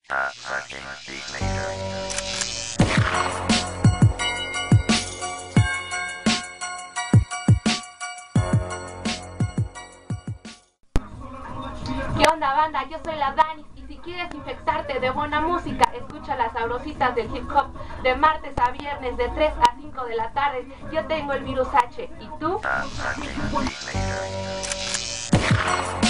Searching beat major. ¿Qué onda, banda? Yo soy la Danis y si quieres infectarte de buena música, escucha las sabrositas del hip hop de martes a viernes de 3 a 5 de la tarde. Yo tengo el virus H, ¿y tú? Searching beat major.